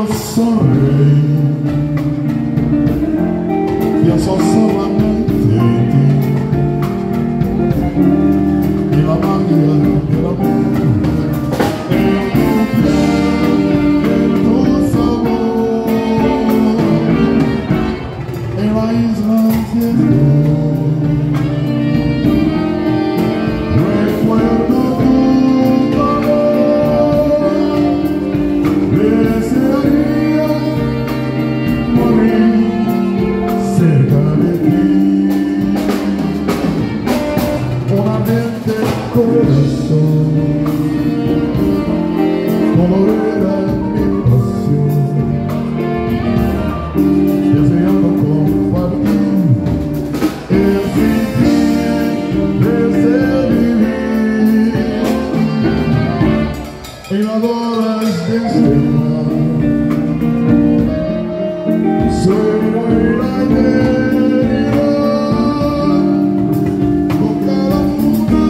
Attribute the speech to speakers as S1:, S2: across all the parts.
S1: sonreí, pienso solamente en ti y la magia del amor en tu piel, en tu sabor, en la isla de Dios. Recuerdo tu calor, desearía morir cerca de ti. Un ardiente corazón colorera mi pasión, deseando compartir el sentir de vivir en las horas de esperar. Soy la eternidad, con cada luna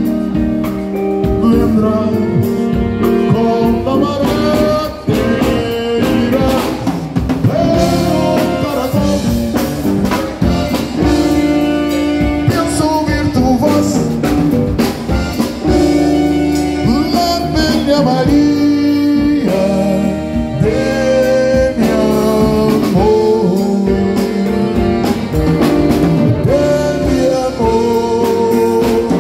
S1: vendrás con la marea te irás, pero corazón, pienso oír tu voz, la bella María de mi amor, de mi amor.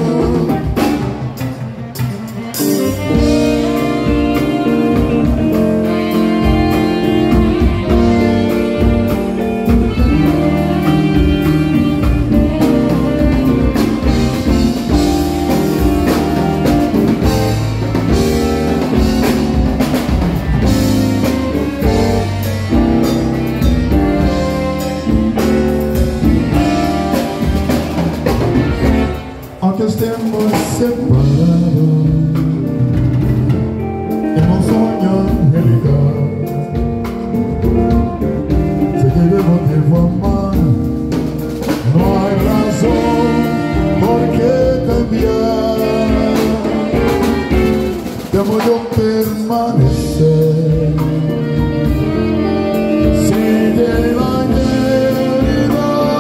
S1: Aunque estemos separados en un sueño realidad, sé que debo amar, no hay razón por qué cambiar. Debo yo permanecer, sigue la eternidad,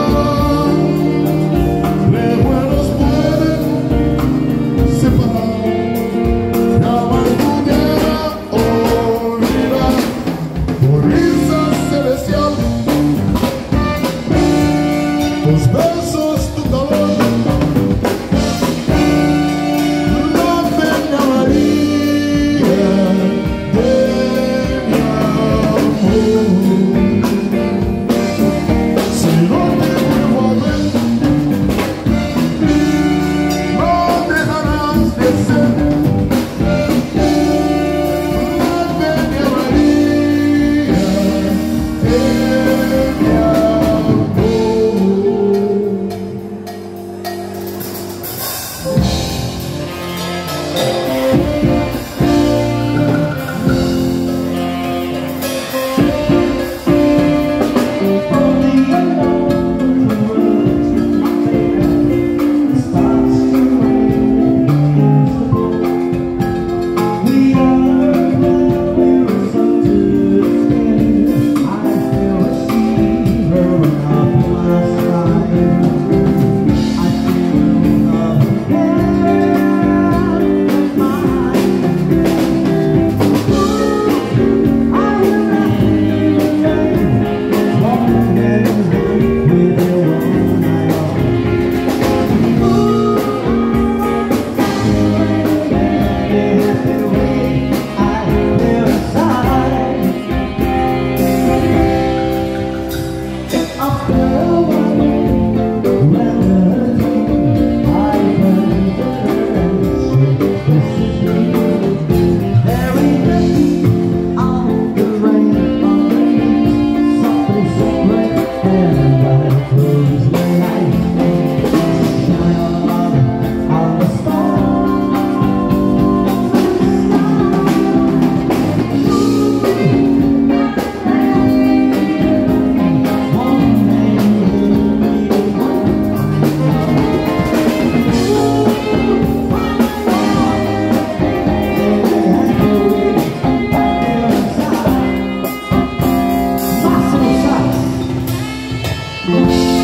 S1: recuerdos pueden separar, jamás pudiera olvidar tu risa celestial, tus besos, tu calor, la bella María de mi amor. Si no te vuelvo a ver, no dejarás de ser la bella María de mi amor. Maria.